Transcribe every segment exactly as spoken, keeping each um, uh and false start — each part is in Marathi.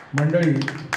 मंडळी,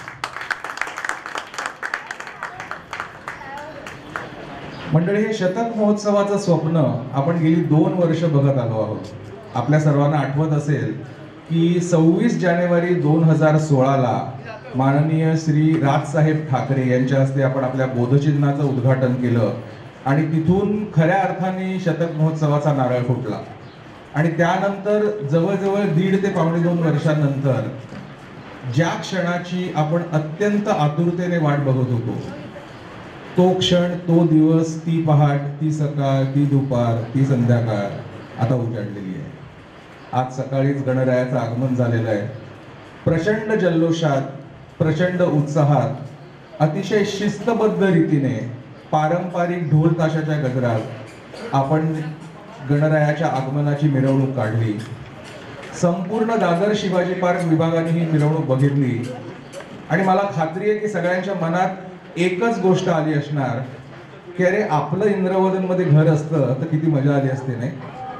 मंडळी हे शतक महोत्सवाचं स्वप्न आपण गेली दोन वर्ष बघत आलो आहोत. आपल्या सर्वांना आठवत असेल की सव्वीस जानेवारी दोन हजार सोळाला माननीय श्री राजसाहेब ठाकरे यांच्या हस्ते आपण आपल्या बोधचिन्हाचं उद्घाटन केलं आणि तिथून खऱ्या अर्थाने शतक महोत्सवाचा नारळ फुटला. आणि त्यानंतर जवळजवळ दीड ते पावणे दोन वर्षांनंतर ज्या क्षणाची आपण अत्यंत आतुरतेने वाट बघत होतो, तो क्षण, तो दिवस, ती पहाट, ती सकाळ, ती दुपार, ती संध्याकाळ आता उजाडलेली आहे. आज सकाळीच गणरायाचं आगमन झालेलं आहे. प्रचंड जल्लोषात, प्रचंड उत्साहात, अतिशय शिस्तबद्ध रीतीने पारंपरिक ढोल ताशाच्या गजरात आपण गणरायाच्या आगमनाची मिरवणूक काढली. संपूर्ण दादर शिवाजी पार्क विभागाने ही मिरवणूक बघितली आणि मला खात्री आहे की सगळ्यांच्या मनात एकच गोष्ट आली असणार की अरे आपलं इंद्रवदन मध्ये घर असतं तर किती मजा आली असते, नाही?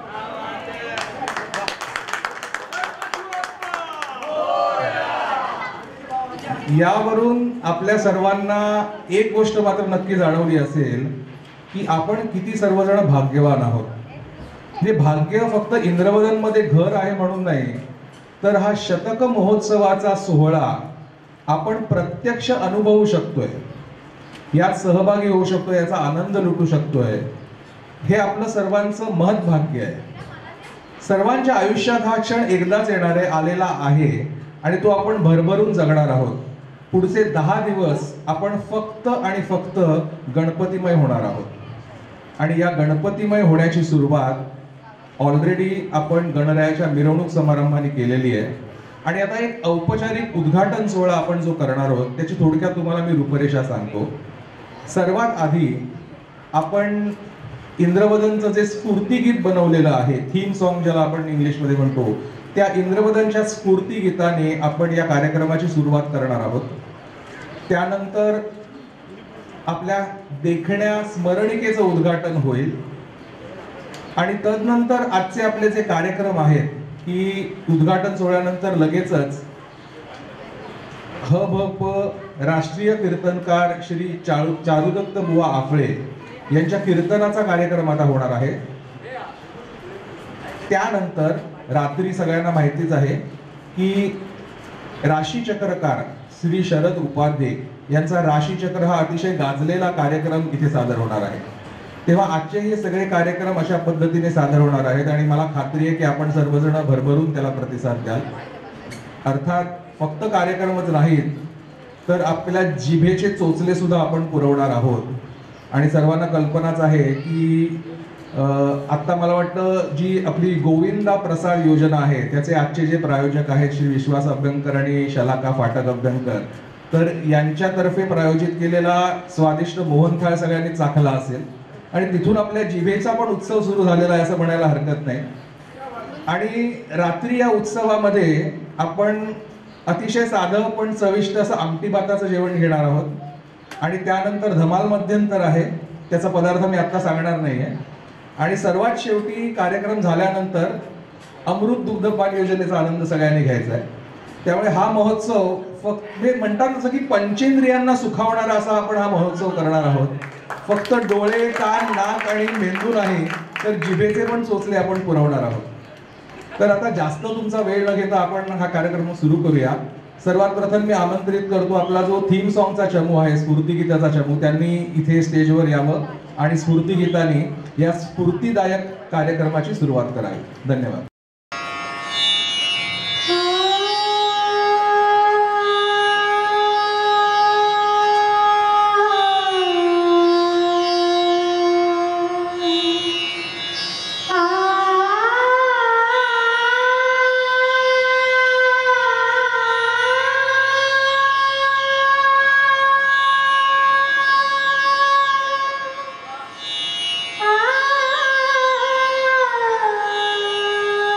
यावरून आपल्या सर्वांना एक गोष्ट मात्र नक्की जाणवली असेल की आपण किती सर्वजण भाग्यवान आहोत. हे भाग्य फक्त इंद्रवदन मध्ये घर आहे म्हणून नाही, तर हा शतक महोत्सवाचा सोहळा आपण प्रत्यक्ष अनुभवू शकतोय, यात सहभागी होऊ शकतोय, याचा आनंद लुटू शकतोय. हे आपलं सर्वांचं महत् भाग्य आहे. सर्वांच्या आयुष्यात हा क्षण एकदाच येणार आहे, आलेला आहे आणि तो आपण भरभरून जगणार आहोत. पुढचे दहा दिवस आपण फक्त आणि फक्त गणपतीमय होणार आहोत आणि या गणपतीमय होण्याची सुरुवात ऑलरेडी आपण गणरायाच्या मिरवणूक समारंभाने केलेली आहे. आणि आता एक औपचारिक उद्घाटन सोहळा आपण जो करणार आहोत त्याची थोडक्यात तुम्हाला मी रूपरेषा सांगतो. सर्वात आधी आपण इंद्रवदनचं जे स्फूर्तिगीत बनवलेलं आहे, थीम सॉन्ग ज्याला आपण इंग्लिशमध्ये म्हणतो, त्या इंद्रवदनच्या स्फूर्ती गीताने आपण या कार्यक्रमाची सुरुवात करणार आहोत. त्यानंतर आपल्या देखण्या स्मरणिकेचं उद्घाटन होईल आणि तदनंतर आजचे आपले जे कार्यक्रम आहेत की उद्घाटन सोहळ्यानंतर लगेचच ह भ प राष्ट्रीय कीर्तनकार श्री चारू चारुदत्त बुवा आफळे यांच्या कीर्तनाचा कार्यक्रम आता होणार आहे. त्यानंतर रात्री सगळ्यांना माहितीच आहे की राशीचक्रकार श्री शरद उपाध्ये यांचा राशीचक्र हा अतिशय गाजलेला कार्यक्रम इथे सादर होणार आहे. तेव्हा आजचे हे सगळे कार्यक्रम अशा पद्धतीने सादर होणार आहेत आणि मला खात्री आहे की आपण सर्वजण भरभरून त्याला प्रतिसाद द्याल. अर्थात फक्त कार्यक्रमच नाहीत तर आपल्या जिभेचे चोचले सुद्धा आपण पुरवणार आहोत. आणि सर्वांना कल्पनाच आहे की आत्ता मला वाटतं जी आपली गोविंदा प्रसार योजना आहे त्याचे आजचे जे प्रायोजक आहेत श्री विश्वास अभ्यंकर आणि शलाका फाटक अभ्यंकर, तर यांच्यातर्फे प्रायोजित केलेला स्वादिष्ट मोहनथाळ सगळ्यांनी चाखला असेल आणि तिथून आपल्या जिभेचा पण उत्सव सुरू झालेला आहे असं म्हणायला हरकत नाही. आणि रात्री या उत्सवामध्ये आपण अतिशय साधं पण चविष्ट असं आमटी भाताचं जेवण घेणार आहोत आणि त्यानंतर धमाल मध्यंतर आहे, त्याचा पदार्थ मी आता सांगणार नाहीये. आणि सर्वात शेवटी कार्यक्रम झाल्यानंतर अमृत दुग्धपान योजनेचा आनंद सगळ्यांनी घ्यायचा आहे. त्यामुळे हा महोत्सव फक्त म्हणतात जसं की पंचेंद्रियांना सुखावणारा असा आपण हा महोत्सव करणार आहोत. फक्त डोळे, कान, नाक आणि मेंदू नाही तर जिभेचे पण चोचले आपण पुरवणार आहोत. तर आता जास्त तुमचा वेळ न घेता आपण हा कार्यक्रम सुरू करूया. सर्वात प्रथम मी आमंत्रित करतो आपला जो थीम सॉन्गचा चमू आहे, स्फूर्तिगीताचा चमू, त्यांनी इथे स्टेजवर यावं आणि स्फूर्तिगीताने या स्फूर्तिदायक कार्यक्रमाची सुरुवात करावी. धन्यवाद. Ah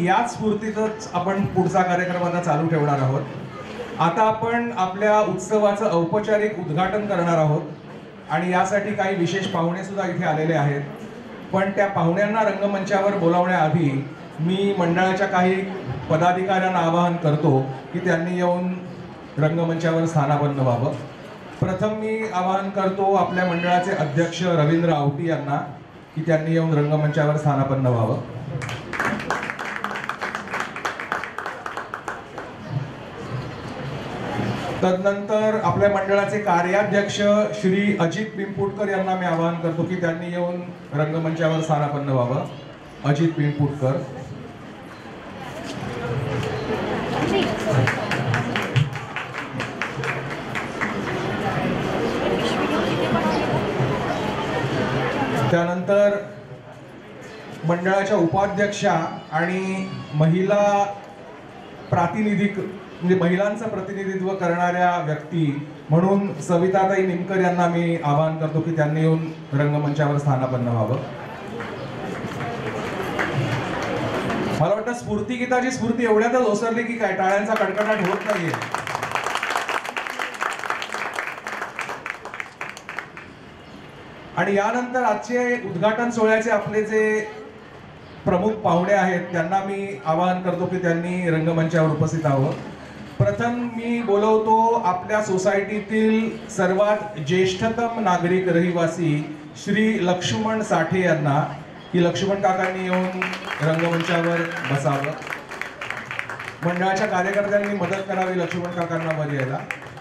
याच स्फूर्तीतच आपण पुढचा कार्यक्रम आता चालू ठेवणार आहोत. आता आपण आपल्या उत्सवाचं औपचारिक उद्घाटन करणार आहोत आणि यासाठी काही विशेष पाहुणे सुद्धा इथे आलेले आहेत. पण त्या पाहुण्यांना रंगमंचावर बोलावण्याआधी मी मंडळाच्या काही पदाधिकाऱ्यांना आवाहन करतो की त्यांनी येऊन रंगमंचावर स्थानापन्न व्हावं. प्रथम मी आवाहन करतो आपल्या मंडळाचे अध्यक्ष रवींद्र आवटी यांना की त्यांनी येऊन रंगमंचावर स्थानापन्न व्हावं. तदनंतर आपल्या मंडळाचे कार्याध्यक्ष श्री अजित पिंपुटकर यांना मी आवाहन करतो की त्यांनी येऊन रंगमंचावर स्थानापन्न व्हावं. अजित पिंपुटकर. त्यानंतर मंडळाच्या उपाध्यक्षा आणि महिला प्रातिनिधिक म्हणजे महिलांचं प्रतिनिधित्व करणाऱ्या व्यक्ती म्हणून सविताताई निमकर यांना मी आवाहन करतो की त्यांनी येऊन रंगमंचावर स्थानापन्न व्हावं. मला वाटतं स्फूर्तिगीताची स्फूर्ती एवढ्यातच ओसरली की काय टाळ्यांचा कडकडाट होत नाहीये. आणि यानंतर आजचे उद्घाटन सोहळ्याचे आपले जे प्रमुख पाहुणे आहेत त्यांना मी आवाहन करतो की त्यांनी रंगमंचावर उपस्थित व्हावं. प्रथम मी बोलवतो आपल्या सोसायटीतील सर्वात ज्येष्ठतम नागरिक रहिवासी श्री लक्ष्मण साठे यांना की लक्ष्मण काकांनी येऊन रंगमंचावर बसावं. मंडळाच्या कार्यकर्त्यांनी मदत करावी लक्ष्मण काकांना वर यायला.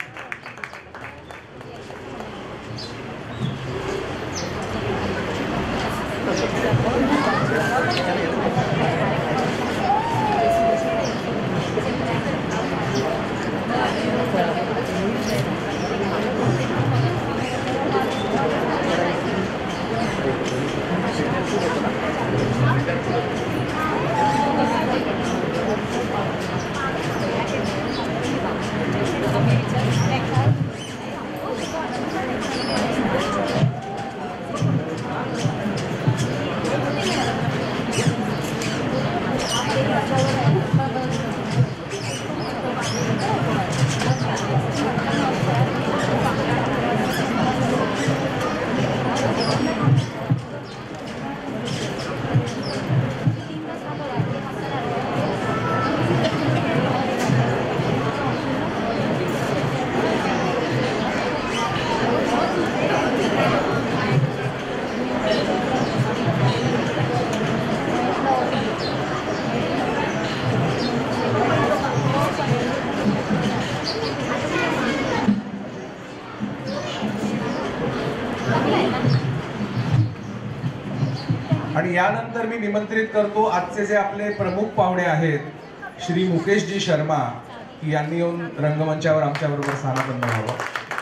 आणि यानंतर मी निमंत्रित करतो आजचे जे आपले प्रमुख पाहुणे आहेत श्री मुकेशजी शर्मा यांनी येऊन रंगमंचावर आमच्या बरोबर स्थानापन्न व्हावं.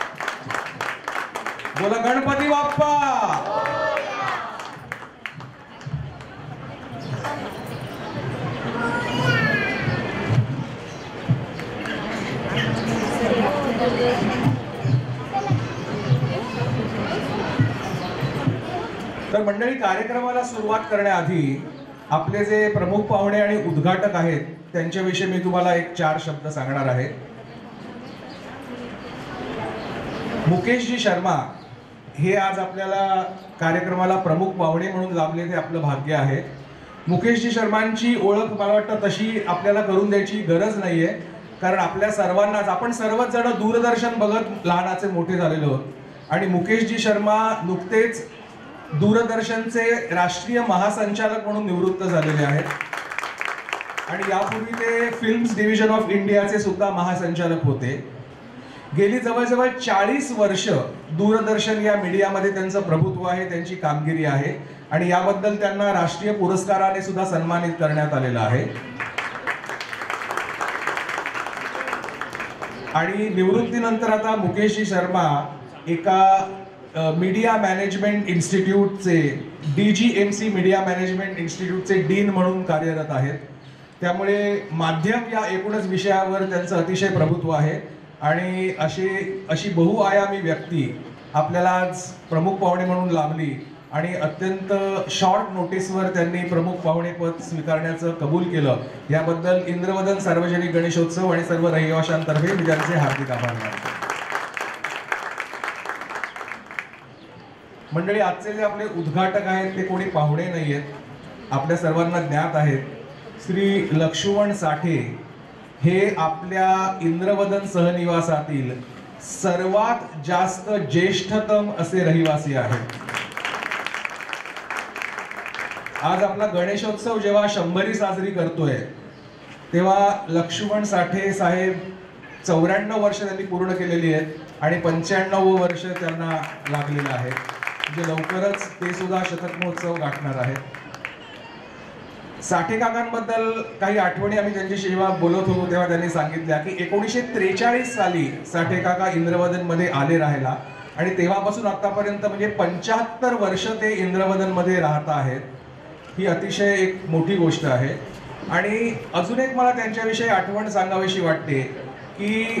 बोला गणपती बाप्पा. तर मंडळी, कार्यक्रमाला सुरुवात करण्याआधी आपले जे प्रमुख पाहुणे आणि उद्घाटक आहेत त्यांच्याविषयी मी तुम्हाला एक चार शब्द सांगणार आहे. मुकेशजी शर्मा हे आज आपल्याला कार्यक्रमाला प्रमुख पाहुणे म्हणून लाभले ते आपलं भाग्य आहे. मुकेशजी शर्मांची ओळख मला वाटतं तशी आपल्याला करून द्यायची गरज नाहीये, कारण आपल्या सर्वांनाच आपण सर्वच जण दूरदर्शन बघत लहानाचे मोठे झालेलो आहोत आणि मुकेशजी शर्मा नुकतेच दूरदर्शनचे राष्ट्रीय महासंचालक म्हणून निवृत्त झालेले आहेत आणि यापूर्वी ते फिल्म्स डिव्हिजन ऑफ इंडियाचे सुद्धा महासंचालक होते. गेली जवळजवळ चाळीस वर्ष दूरदर्शन या मीडियामध्ये त्यांचं प्रभुत्व आहे, त्यांची कामगिरी आहे आणि याबद्दल त्यांना राष्ट्रीय पुरस्काराने सुद्धा सन्मानित करण्यात आलेलं आहे. आणि निवृत्तीनंतर आता मुकेशजी शर्मा एका मीडिया मॅनेजमेंट इन्स्टिट्यूटचे D G M C media management इन्स्टिट्यूटचे डीन म्हणून कार्यरत आहेत. त्यामुळे माध्यम या एकूणच विषयावर त्यांचं अतिशय प्रभुत्व आहे आणि अशी अशी बहुआयामी व्यक्ती आपल्याला आज प्रमुख पाहुणे म्हणून लाभली आणि अत्यंत शॉर्ट नोटीसवर त्यांनी प्रमुख पाहुणेपद स्वीकारण्याचं कबूल केलं, याबद्दल इंद्रवदन सार्वजनिक गणेशोत्सव आणि सर्व रहिवाशांतर्फे मी त्यांचे हार्दिक आभार मानतो. मंडळी, आजचे जे आपले उद्घाटक आहेत ते कोणी पाहुणे नाही आहेत, आपल्या सर्वांना ज्ञात आहेत. श्री लक्ष्मण साठे हे आपल्या इंद्रवदन सहनिवासातील सर्वात जास्त ज्येष्ठतम असे रहिवासी आहेत. आज आपला गणेशोत्सव जेव्हा शंभरी साजरी करतोय तेव्हा लक्ष्मण साठे साहेब चौऱ्याण्णव वर्ष त्यांनी पूर्ण केलेली आहेत आणि पंच्याण्णव वर्ष त्यांना लागलेलं आहे. म्हणजे लवकरच ते सुद्धा शतक महोत्सव गाठणार आहेत. साठे काकांबद्दल काही आठवणी आम्ही त्यांच्याशी जेव्हा बोलत होतो तेव्हा त्यांनी सांगितल्या की एकोणीसशे त्रेचाळीस साली साठे काका इंद्रवदन मध्ये आले राहायला आणि तेव्हापासून आतापर्यंत म्हणजे पंच्याहत्तर वर्ष ते इंद्रवदन मध्ये राहत आहेत. ही अतिशय एक मोठी गोष्ट आहे. आणि अजून एक मला त्यांच्याविषयी आठवण सांगावीशी वाटते की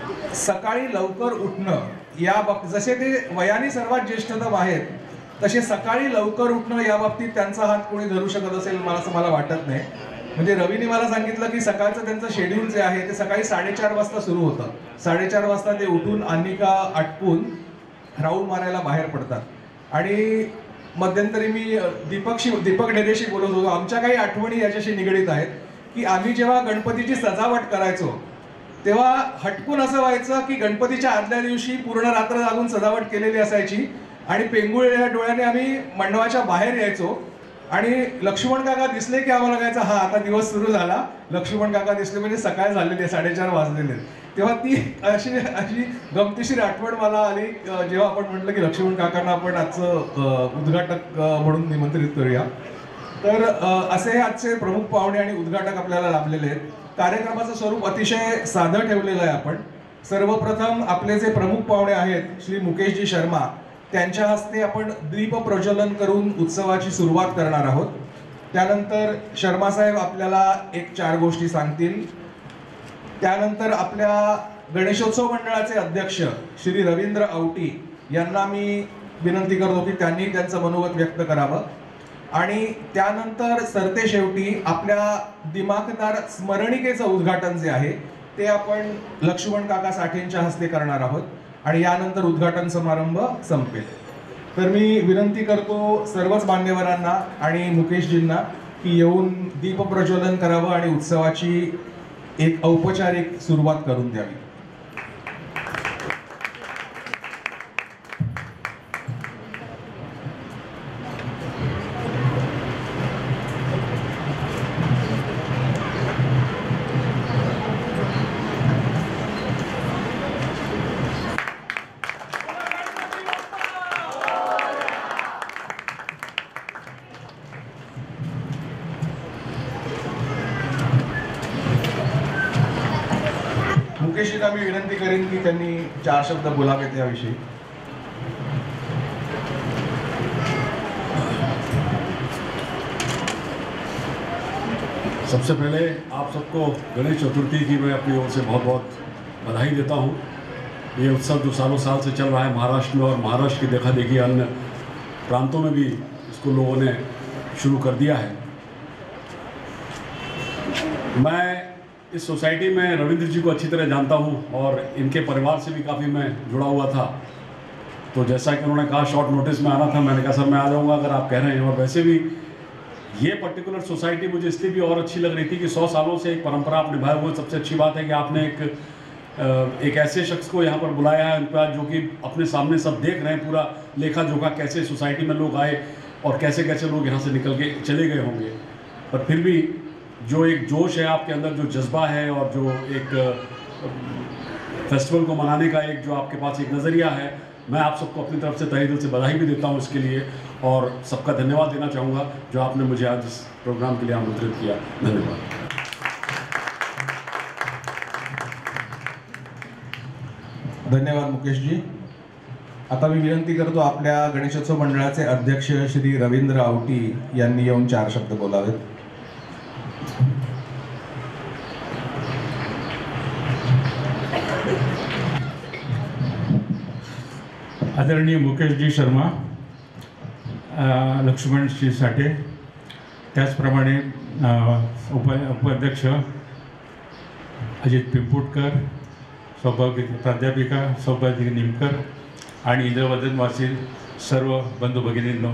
सकाळी लवकर उठणं या बाबतीत, जसे ते वयाने सर्वात ज्येष्ठतम आहेत तसे सकाळी लवकर उठणं या बाबतीत त्यांचा हात कोणी धरू शकत असेल मला असं मला वाटत नाही. म्हणजे रवीने मला सांगितलं की सकाळचं त्यांचं शेड्यूल जे आहे ते सकाळी साडेचार वाजता सुरू होतं. साडेचार वाजता ते उठून अन्निका आटपून राऊंड मारायला बाहेर पडतात. आणि मध्यंतरी मी दीपकशी दीपक ढेरेशी बोलत होतो. आमच्या काही आठवणी याच्याशी निगडीत आहेत की आम्ही जेव्हा गणपतीची सजावट करायचो तेव्हा हटकून असं व्हायचं की गणपतीच्या आदल्या दिवशी पूर्ण रात्र जागून सजावट केलेली असायची आणि पेंगुळलेल्या डोळ्याने आम्ही मंडपाच्या बाहेर यायचो आणि लक्ष्मण काका दिसले की आम्हाला कळायचं हा आता दिवस सुरू झाला. लक्ष्मण काका दिसले म्हणजे सकाळ झालेली आहे, साडेचार वाजलेले. तेव्हा ती अशी अशी गमतीशीर आठवण मला आली जेव्हा आपण म्हटलं की लक्ष्मण काकांना आपण आजचं उद्घाटक म्हणून निमंत्रित करूया. तर असे आजचे प्रमुख पाहुणे आणि उद्घाटक आपल्याला लाभलेले आहेत. कार्यक्रमाचं स्वरूप अतिशय साधं ठेवलेलं आहे. आपण सर्वप्रथम आपले जे प्रमुख पाहुणे आहेत श्री मुकेशजी शर्मा, त्यांच्या हस्ते आपण दीप प्रज्वलन करून उत्सवाची सुरुवात करणार आहोत. त्यानंतर शर्मा साहेब आपल्याला एक चार गोष्टी सांगतील. त्यानंतर आपल्या गणेशोत्सव मंडळाचे अध्यक्ष श्री रवींद्र औटी यांना मी विनंती करतो की त्यांनी त्यांचं मनोगत व्यक्त करावं. आणि त्यानंतर सरते शेवटी आपल्या दिमाखदार स्मरणिकेचं उद्घाटन जे आहे ते आपण लक्ष्मण काका साठेंच्या हस्ते करणार आहोत आणि यानंतर उद्घाटन समारंभ संपेल. तर मी विनंती करतो सर्वच मान्यवरांना आणि मुकेशजींना की येऊन दीप प्रज्वलन करावं आणि उत्सवाची एक औपचारिक सुरुवात करून द्यावी. मुकेशजींना मी विनंती करेन की त्यांनी चार शब्द बोलावेत याविषयी. सबसे पहले आप सबको गणेश चतुर्थी की मैं अपनी ओर से बहुत बहुत बधाई देता हूँ. ये उत्सव जो सालों साल से चल रहा है महाराष्ट्र में और महाराष्ट्र की देखा देखी अन्य प्रांतों में भी इसको लोगों ने शुरू कर दिया है. मैं इस सोसाइटी में रविंद्र जी को अच्छी तरह जानता हूँ और इनके परिवार से भी काफ़ी मैं जुड़ा हुआ था. तो जैसा कि उन्होंने कहा शॉर्ट नोटिस में आना था, मैंने कहा सर मैं आ जाऊँगा अगर आप कह रहे हैं. और वैसे भी ये पर्टिकुलर सोसाइटी मुझे इसलिए भी और अच्छी लग रही थी कि सौ सालों से एक परंपरा आप निभाए हुए. सबसे अच्छी बात है कि आपने एक एक ऐसे शख्स को यहाँ पर बुलाया है उनका जो कि अपने सामने सब देख रहे हैं पूरा लेखा जोखा कैसे सोसाइटी में लोग आए और कैसे कैसे लोग यहाँ से निकल के चले गए होंगे. पर फिर भी जो एक जोश है आपके अंदर, जो जज्बा है और जो एक फेस्टिवल को मनाने का एक जो आपके पास एक नज़रिया है, मैं आप सबको अपनी तरफ से तहे दिल से बधाई भी देता हूँ इसके लिए और सबका धन्यवाद देना चाहूँगा जो आपने मुझे आज इस प्रोग्राम के लिए आमंत्रित किया. धन्यवाद. धन्यवाद मुकेशजी. आता मी विनंती करतो आपल्या गणेशोत्सव मंडळाचे अध्यक्ष श्री रवींद्र औटी यांनी येऊन चार शब्द बोलावेत. आदरणीय मुकेश जी शर्मा, अ, लक्ष्मणजी साठे, त्याचप्रमाणे अ, उप उपाध्यक्ष अजित पिंपुटकर, सौभाग्य प्राध्यापिका सौभाग्य निमकर आणि इंद्रवदनवासी सर्व बंधू भगिनींनो,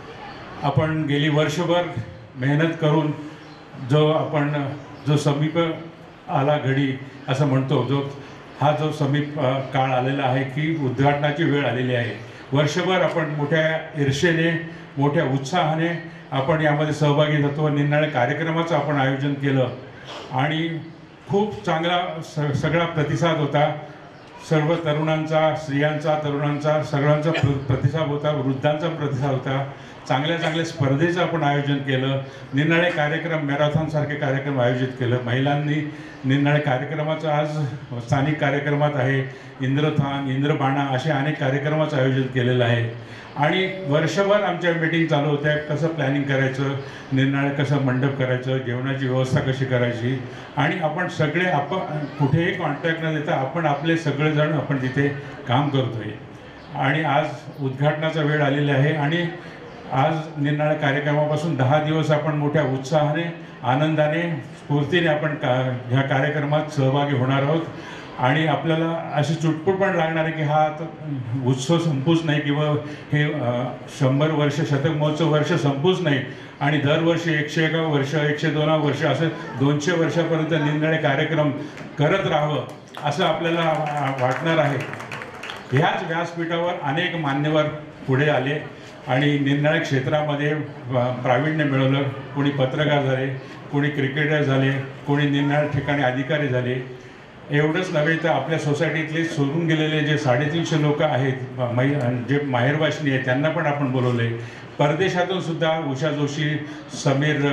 आपण गेली वर्षभर मेहनत करून जो आपण जो समीप आला घडी असं म्हणतो, जो हा जो समीप अ, काळ आलेला आहे की उद्घाटनाची वेळ आलेली आहे. वर्षभर आपण मोठ्या ईर्षेने मोठ्या उत्साहाने आपण यामध्ये सहभागी झालो. निरनिराळ्या कार्यक्रमाचं आपण आयोजन केलं आणि खूप चांगला स सगळा प्रतिसाद होता. सर्व तरुणांचा, स्त्रियांचा, तरुणांचा सगळ्यांचा प्र प्रतिसाद होता. वृद्धांचा प्रतिसाद होता. चांगल्या चांगल्या स्पर्धेचं आपण आयोजन केलं. निरनिराळे कार्यक्रम, मॅरेथॉनसारखे कार्यक्रम आयोजित केलं. महिलांनी निरनिराळे कार्यक्रमाचं आज स्थानिक कार्यक्रमात आहे इंद्रथान, इंद्रबाणा असे अनेक कार्यक्रमाचं आयोजन केलेलं आहे. आणि वर्षभर आमच्या मीटिंग चालू होत्या. कसं प्लॅनिंग करायचं, निरनिराळे कसं मंडप करायचं, जेवणाची व्यवस्था कशी करायची. आणि आपण सगळे आपण कुठेही कॉन्टॅक्ट न देता आपण आपले सगळेजण आपण तिथे काम करतोय. आणि आज उद्घाटनाचा वेळ आलेली आहे आणि आज निरनिराळ्या कार्यक्रमापासून दहा दिवस आपण मोठ्या उत्साहाने, आनंदाने, स्फूर्तीने आपण का ह्या कार्यक्रमात सहभागी होणार आहोत. आणि आपल्याला अशी चुटपूट पण लागणार आहे की हा उत्सव संपूच नाही किंवा हे शंभर वर्ष शतक महोत्सव वर्ष संपूच नाही आणि दरवर्षी एकशे एका वर्ष एकशे दोना वर्ष असं दोनशे वर्षापर्यंत निरनिराळे कार्यक्रम करत राहावं असं आपल्याला वाटणार आहे. ह्याच व्यासपीठावर अनेक मान्यवर पुढे आले आणि निरनिराळ्या क्षेत्रामध्ये प्रावीण्य मिळवलं. कोणी पत्रकार झाले, कोणी क्रिकेटर झाले, कोणी निरनिराळ्या ठिकाणी अधिकारी झाले. एवढंच नव्हे तर आपल्या सोसायटीतले सोडून गेलेले जे साडेतीनशे लोक आहेत मै जे माहेरवाशिनी आहेत त्यांना पण आपण बोलवले. परदेशातून सुद्धा उषा जोशी, समीर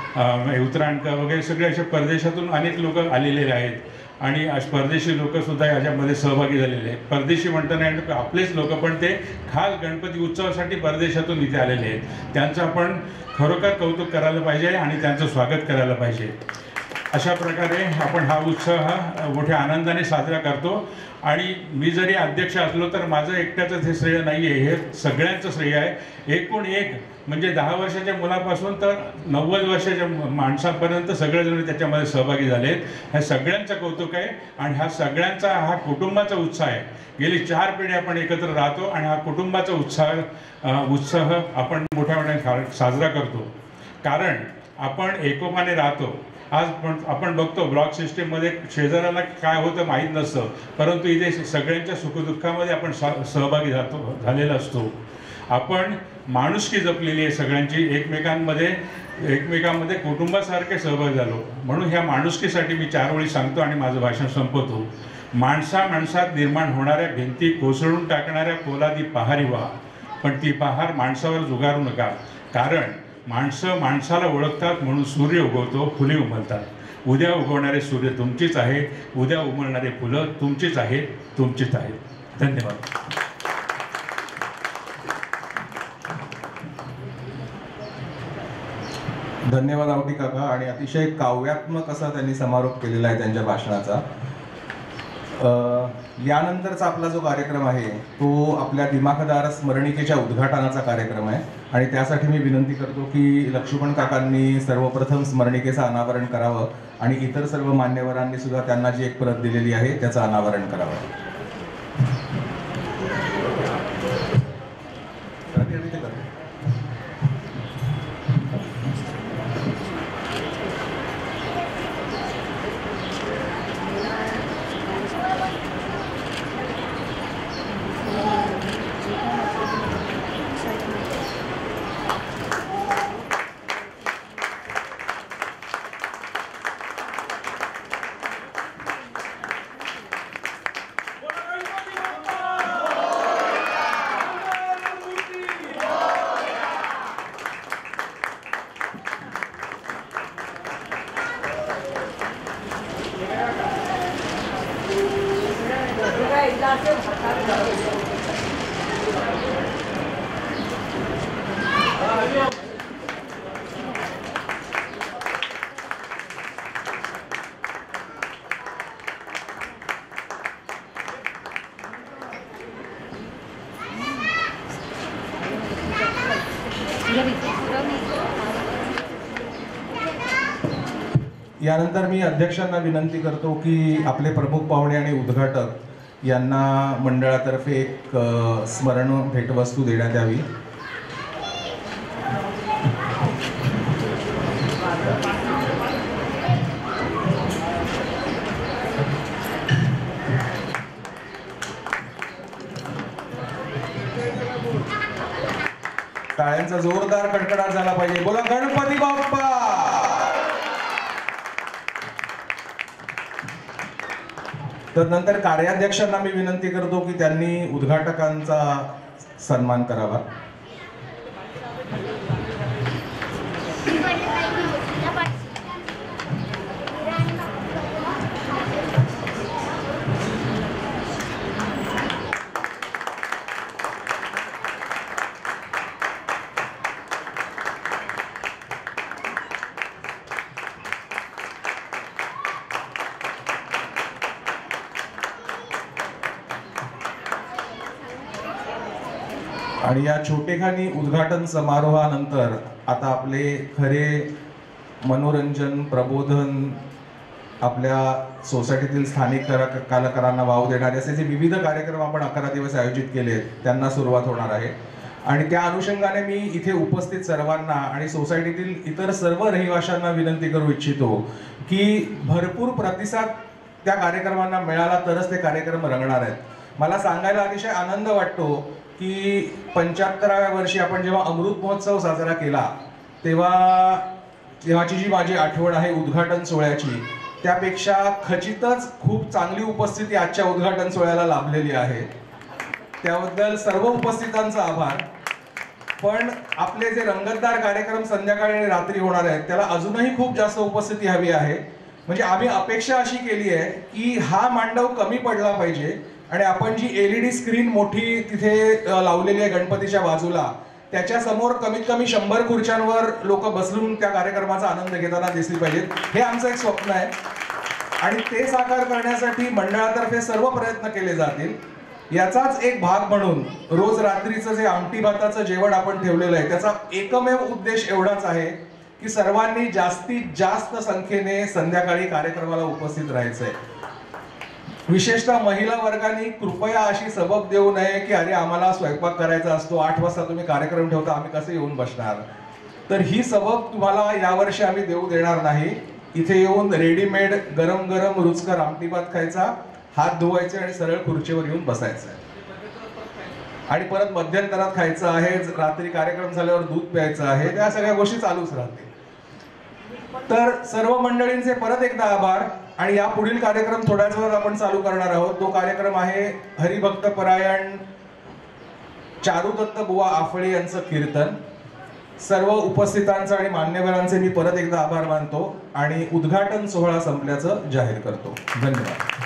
उतराणकर वगैरे सगळे असे परदेशातून अनेक लोक आलेले आहेत आणि परदेशी लोकसुद्धा याच्यामध्ये सहभागी झालेले आहेत. परदेशी म्हणताना आपलेच लोक पण ते खास गणपती उत्सवासाठी परदेशातून इथे आलेले आहेत. त्यांचं आपण खरोखर कौतुक करायला पाहिजे आणि त्यांचं स्वागत करायला पाहिजे. अशा प्रकारे आपण हा उत्सव हा मोठ्या आनंदाने साजरा करतो. आणि मी जरी अध्यक्ष असलो तर माझं एकट्याचंच हे श्रेय नाही आहे, हे सगळ्यांचं श्रेय आहे. एकूण एक म्हणजे दहा वर्षाच्या मुलापासून तर नव्वद वर्षाच्या माणसांपर्यंत सगळेजण त्याच्यामध्ये सहभागी झाले आहेत. ह्या सगळ्यांचं कौतुक आहे आणि हा सगळ्यांचा हा कुटुंबाचा उत्साह आहे. गेली चार पिढी आपण एकत्र राहतो आणि हा कुटुंबाचा उत्साह उत्साह आपण मोठ्या मोठ्या साजरा करतो. कारण आपण एकोपाने राहतो. आज पण आपण बघतो ब्लॉक सिस्टीममध्ये शेजाऱ्याला काय होतं माहीत नसतं, परंतु इथे सगळ्यांच्या सुखदुःखामध्ये आपण सहभागी जातो झालेला असतो. आपण माणुसकी जपलेली आहे सगळ्यांची, एकमेकांमध्ये एकमेकांमध्ये कुटुंबासारखे सहभागी झालो. म्हणून ह्या माणुसकीसाठी मी चार वेळी सांगतो आणि माझं भाषण संपवतो. माणसा माणसात निर्माण होणाऱ्या भिंती कोसळून टाकणाऱ्या पोलादी पहारी व्हा, पण ती पहार माणसावर जुगारू नका. कारण माणसं माणसाला ओळखतात म्हणून सूर्य उगवतो, फुले उमलतात. उद्या उगवणारे सूर्य तुमचीच आहे, उद्या उमलणारे फुलं तुमचीच आहेत, तुमचीच आहेत. धन्यवाद. धन्यवाद आवटी काका. आणि अतिशय काव्यात्मक असा त्यांनी समारोप केलेला आहे त्यांच्या भाषणाचा. यानंतरचा आपला जो कार्यक्रम आहे तो आपल्या दिमाखदार स्मरणिकेच्या उद्घाटनाचा कार्यक्रम आहे आणि त्यासाठी मी विनंती करतो की लक्ष्मण काकांनी सर्वप्रथम स्मरणिकेचं अनावरण करावं आणि इतर सर्व मान्यवरांनी सुद्धा त्यांना जी एक प्रत दिलेली आहे त्याचं अनावरण करावं. यानंतर मी अध्यक्षांना विनंती करतो की आपले प्रमुख पाहुणे आणि उद्घाटक यांना मंडळातर्फे एक अ, स्मरण भेटवस्तू देण्यात यावी. टाळ्यांचा जोरदार कडकडाट झाला पाहिजे. बोला गणपती बाप्पा. तदनंतर कार्याध्यक्षांना मी विनंती करतो की त्यांनी उद्घाटकांचा सन्मान करावा. आणि या छोटेखानी उद्घाटन समारोहानंतर आता आपले खरे मनोरंजन प्रबोधन आपल्या सोसायटीतील स्थानिक कला- कलाकारांना वाव देणारे असे जे विविध कार्यक्रम आपण अकरा दिवस आयोजित केले आहेत त्यांना सुरुवात होणार आहे. आणि त्या अनुषंगाने मी इथे उपस्थित सर्वांना आणि सोसायटीतील इतर सर्व रहिवाशांना विनंती करू इच्छितो की भरपूर प्रतिसाद त्या कार्यक्रमांना मिळाला तरच ते कार्यक्रम रंगणार आहेत. मला सांगायला अतिशय आनंद वाटतो की पंच्याहत्तराव्या वर्षी आपण जेव्हा अमृत महोत्सव साजरा केला तेव्हा तेव्हाची जी माझी आठवण आहे उद्घाटन सोहळ्याची त्यापेक्षा खचितच खूप चांगली उपस्थिती आजच्या उद्घाटन सोहळ्याला लाभलेली आहे. त्याबद्दल सर्व उपस्थितांचा आभार. पण आपले जे रंगतदार कार्यक्रम संध्याकाळी आणि रात्री होणार आहेत त्याला अजूनही खूप जास्त उपस्थिती हवी आहे. म्हणजे आम्ही अपेक्षा अशी केली आहे की हा मांडव कमी पडला पाहिजे आणि आपण जी एलईडी स्क्रीन मोठी तिथे लावलेली आहे गणपतीच्या बाजूला त्याच्या समोर कमीत कमी शंभर खुर्च्यांवर लोक बसून त्या कार्यक्रमाचा आनंद घेताना दिसली पाहिजेत. हे आमचं एक स्वप्न आहे आणि ते साकार करण्यासाठी मंडळातर्फे सर्व प्रयत्न केले जातील. याचाच एक भाग म्हणून रोज रात्रीचं जे आमटी भाताचं जेवण आपण ठेवलेलं आहे त्याचा एकमेव उद्देश एवढाच आहे की सर्वांनी जास्तीत जास्त संख्येने संध्याकाळी कार्यक्रमाला उपस्थित राहायचं आहे. विशेषतः महिला वर्गाने कृपया अशी सबब देऊ नये की अरे आम्हाला स्वयंपाक करायचा असतो, आठ वाजता तुम्ही कार्यक्रम ठेवता, आम्ही कसे येऊन बसणार. तर ही सबब तुम्हाला यावर्षी आम्ही देऊ देणार नाही. इथे येऊन रेडीमेड गरम गरम रुचकर आमटी भात खायचा, हात धुवायचे आणि सरळ खुर्चीवर येऊन बसायचं आणि परत मध्यंतरात खायचं आहे, रात्री कार्यक्रम झाल्यावर दूध प्यायचं आहे. त्या सगळ्या गोष्टी चालूच राहतील. तर सर्व मंडळींचे परत एकदा आभार. आणि या पुढील कार्यक्रम थोड्याच वेळात आपण चालू करणार आहोत. तो कार्यक्रम आहे हरिभक्त परायण चारुदत्त बुवा आफळे यांचं कीर्तन. सर्व उपस्थितांचं आणि मान्यवरांचे मी परत एकदा आभार मानतो आणि उद्घाटन सोहळा संपल्याचं जाहीर करतो. धन्यवाद.